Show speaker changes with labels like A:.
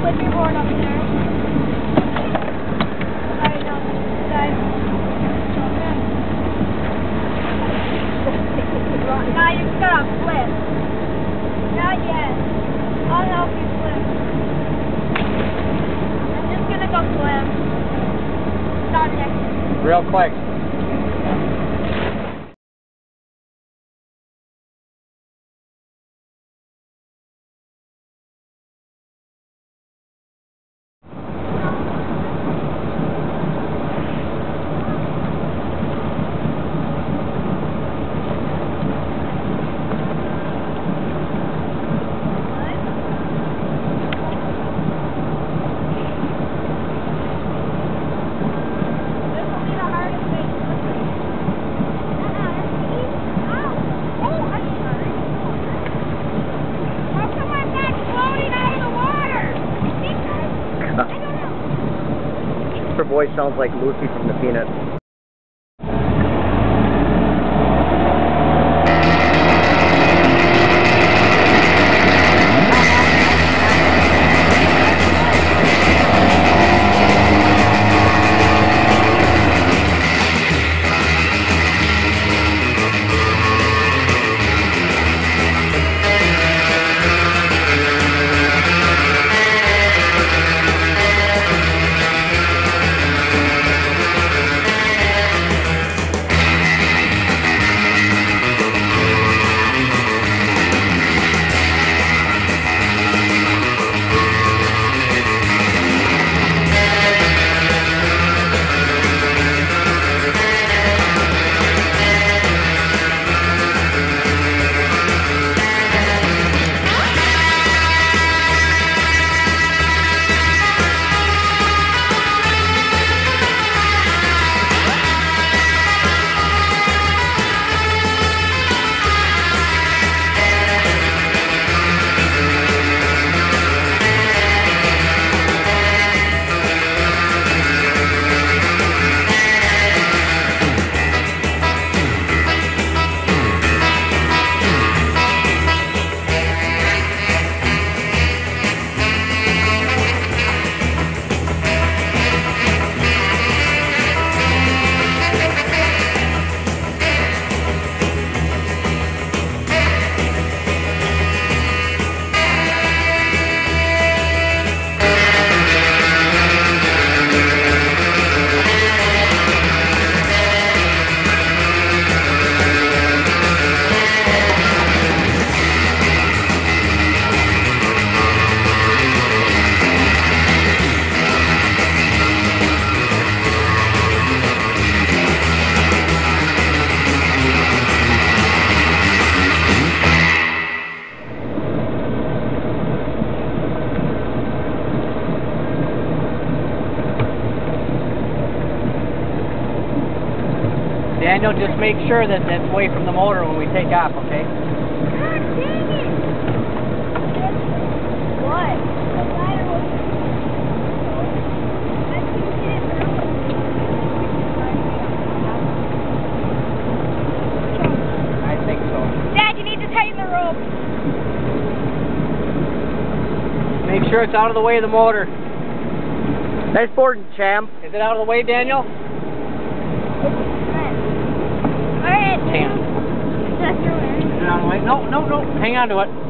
A: flip your board up there. Right now, guys. Now you just gotta flip. Not yet. I'll help you flip. I'm just gonna go flip. Start next.
B: Real quick. Her voice sounds like Lucy from the Peanuts. Daniel, just make sure that that's away from the motor when we take off, okay?
A: God dang it! What? The ladder was... I couldn't get it,
B: I think so.
A: Dad, you need to tighten the rope.
B: Make sure it's out of the way of the motor. Nice board, champ. Is it out of the way, Daniel?
A: Alright.
B: Hang on.
A: Is that through it?
B: Is it out of the way? No, no, no. Hang on to it.